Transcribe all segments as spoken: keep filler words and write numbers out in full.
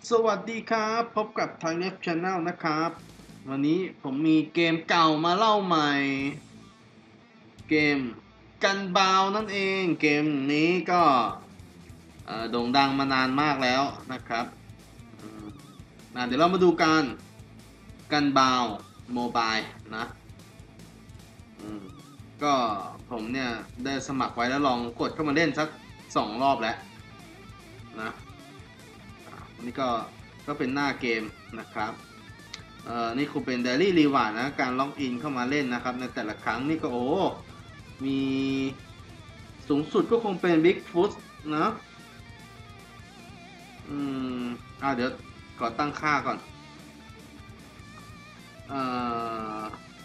สวัสดีครับพบกับ Thai Net Channel นะครับวันนี้ผมมีเกมเก่ามาเล่าใหม่เกมกันบาวนั่นเองเกมนี้ก็โด่งดังมานานมากแล้วนะครับเดี๋ยวเรามาดูกันกันบาวโมบายนะก็ผมเนี่ยได้สมัครไว้แล้วลองกดเข้ามาเล่นสักสองรอบแล้วนะวันนี้ก็ก็เป็นหน้าเกมนะครับเอ่อนี่คงเป็น Daily Reward นะการล็อกอินเข้ามาเล่นนะครับในแต่ละครั้งนี่ก็โอ้มีสูงสุดก็คงเป็น Big Foot นะอืมอ่าเดี๋ยวขอตั้งค่าก่อนเอ่อ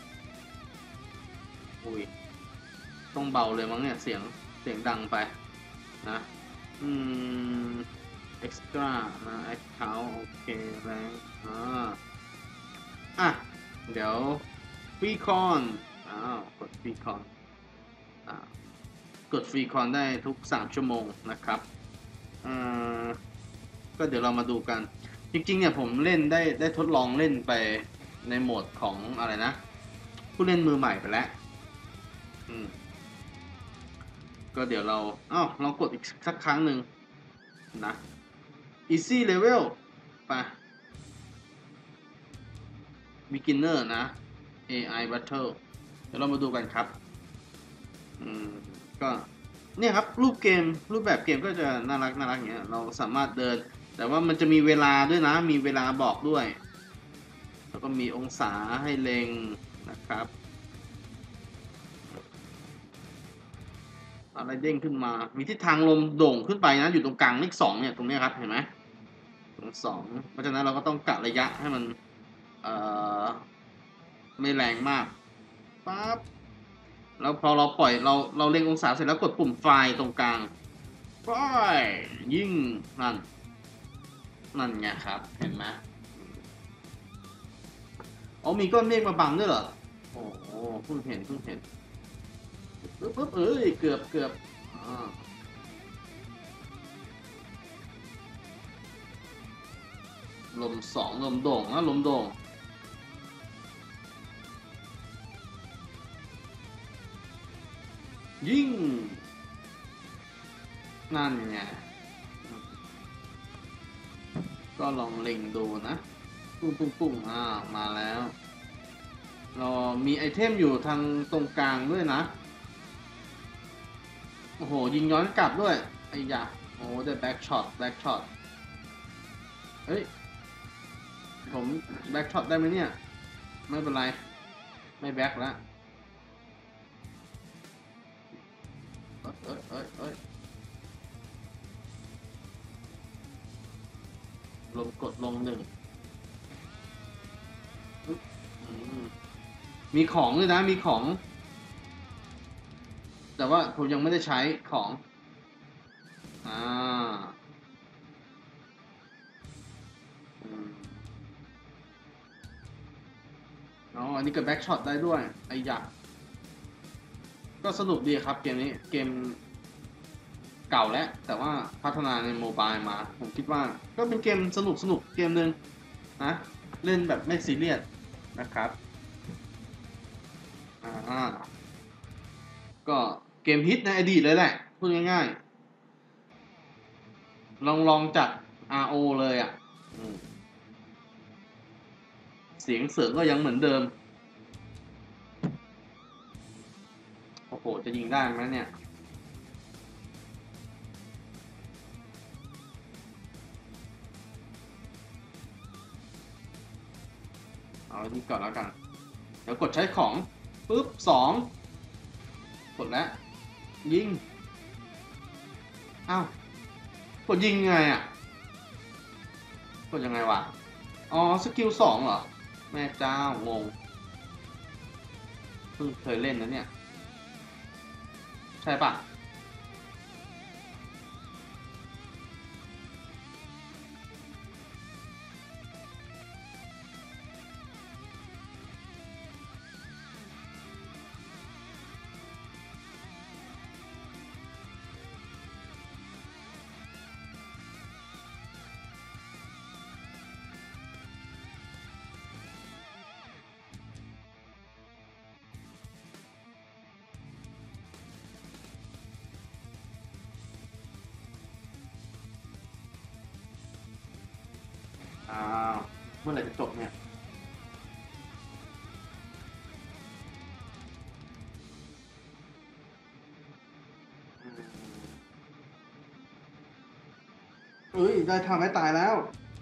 อุ้ยต้องเบาเลยมั้งเนี่ยเสียงเสียงดังไปนะอืม extra นะ account โอเคแรงอ่าอ่ะเดี๋ยวฟรีคอนอ้าวกดฟรีคอนอ่ากดฟรีคอนได้ทุกสามชั่วโมงนะครับอ่าก็เดี๋ยวเรามาดูกันจริงๆเนี่ยผมเล่นได้ได้ทดลองเล่นไปในโหมดของอะไรนะผู้เล่นมือใหม่ไปแล้วอืมก็เดี๋ยวเราอ้าวลองกดอีกสักครั้งหนึ่งนะ easy level ไป beginner นะ เอ ไอ battle เดี๋ยวเรามาดูกันครับอืมก็เนี่ยครับรูปเกมรูปแบบเกมก็จะน่ารักน่ารักอย่างเงี้ยเราสามารถเดินแต่ว่ามันจะมีเวลาด้วยนะมีเวลาบอกด้วยแล้วก็มีองศาให้เล็งนะครับอะไรเด้งขึ้นมามีทิศทางลมโด่งขึ้นไปนะอยู่ตรงกลางเลขสองเนี่ยตรงนี้ครับเห็นไหมตรงสองเพราะฉะนั้นเราก็ต้องกะระยะให้มันเอ่อไม่แรงมากปั๊บแล้วพอเราปล่อยเราเราเล็งองศาเสร็จแล้วกดปุ่มไฟล์ตรงกลางป้ายยิ่งนั่นนั่นไงครับเห็นไหมอ๋อมีก้อนเมฆมาบังด้วยเหรอโอ้โหเพิ่งเห็นเพิ่งเห็นปึ๊บปึ๊บเอ้ยเกือบเกือบอ่าลมสองลมโด่งนะลมโด่งยิ่งนั่นไงก็ลองเล็งดูนะปุ้งปุ้งปุ้งอ่ามาแล้วเรามีไอเทมอยู่ทางตรงกลางด้วยนะโอ้โหยิงย้อนกลับด้วยไอ้ยาโอ้ได้แบ็กช็อตแบ็กช็อตเฮ้ยผมแบ็กช็อตได้ไหมเนี่ยไม่เป็นไรไม่แบ็กแล้วเอ้ยเอ้ยเอ้ยเอ้ยลงกดลงหนึ่งมีของเลยนะมีของแต่ว่าผมยังไม่ได้ใช้ของอ่าอ๋ออันนี้ก็แบ็กช็อตได้ด้วยไอ้ยาก็สนุกดีครับเกมนี้เกมเก่าแล้วแต่ว่าพัฒนาในโมบายมาผมคิดว่าก็เป็นเกมสนุกสนุกเกมหนึ่งนะเล่นแบบไม่ซีเรียสนะครับอ่าก็เกมฮิตในอดีตเลยแหละพูดง่ายๆลองลองจาก อาร์ โอ เลยอ่ะเสียงเสือก็ยังเหมือนเดิมโอ้โหจะยิงได้ไหมเนี่ยเอาอันนี้ก่อนแล้วกันเดี๋ยวกดใช้ของปุ๊บสองกดแล้วยิงอ้าวกดยิงไงอ่ะกดยังไงวะอ๋อสกิลสองเหรอแม่เจ้างงเพิ่งเคยเล่นนะเนี่ยใช่ปะมื่อไหร่จะจบเนี่ยเอ้ยได้ทำให้ตายแล้ว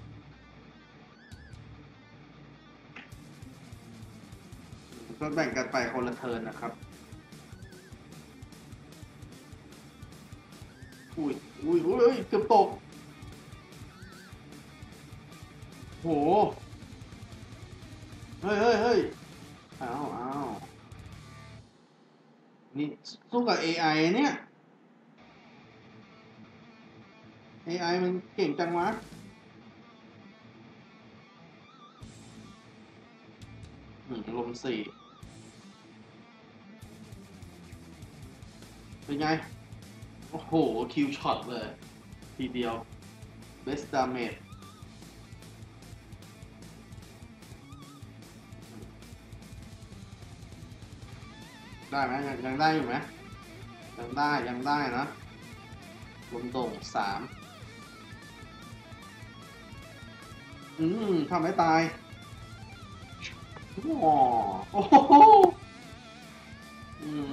ก็แบ่งกันไปคนละเทิร์นนะครับอุ้ยอุ้ยอุ้ยเกือบตกโหเฮ้ยเฮ้ยเฮ้ยอ้าวอ้าวนี่สู้กับ เอ ไอ เนี่ย เอ ไอ มันเก่งจังวะอืมลมสี่เป็นไง โอ้โห คิวช็อตเลย ทีเดียว best damage ได้ไหมยังยังได้อยู่ไหมยังได้ยังได้นะลมโด่งสามอืมทำให้ตายอ๋อโอ้โหอืม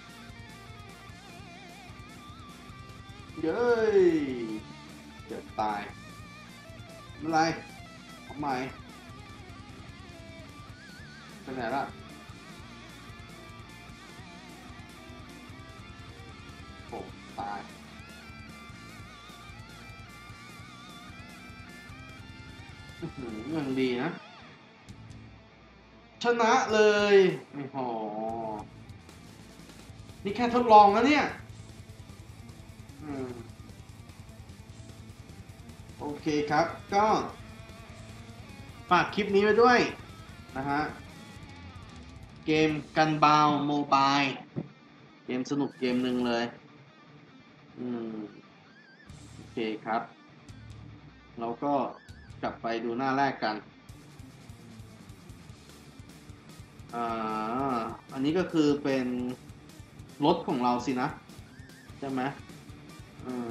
เย้ยเกือบตายไม่เป็นไรทำไมเป็นไงล่ะโอ้ตายยังดีนะชนะเลยไม่หอนี่แค่ทดลองนะเนี่ยอืมโอเคครับก็ฝากคลิปนี้ไว้ด้วยนะฮะเกมกันบาวโมบายเกมสนุกเกมหนึ่งเลยอืมโอเคครับเราก็กลับไปดูหน้าแรกกันอ่าอันนี้ก็คือเป็นรถของเราสินะใช่ไหมอืม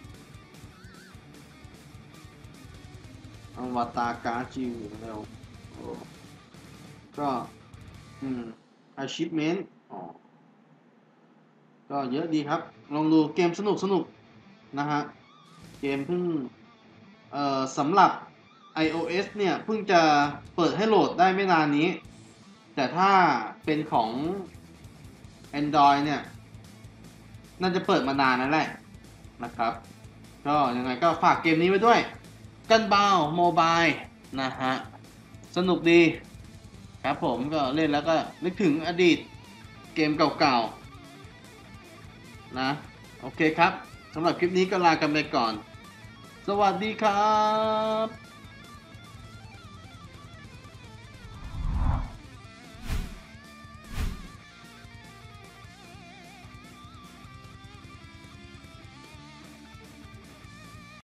อวตารการ์ดจิวเร็วโอ้ก็อืม achievement อ๋อก็เยอะดีครับ ลองดูเกมสนุกสนุกนะฮะ เกมเพิ่งเอ่อสำหรับ iOS เนี่ยเพิ่งจะเปิดให้โหลดได้ไม่นานนี้ แต่ถ้าเป็นของ Android เนี่ยน่าจะเปิดมานานนั่นแหละนะครับก็ยังไงก็ฝากเกมนี้ไว้ด้วยกันบาวโมบายนะฮะสนุกดีครับผมก็เล่นแล้วก็นึกถึงอดีตเกมเก่าๆนะโอเคครับสำหรับคลิปนี้ก็ลากันไปก่อนสวัสดีครับ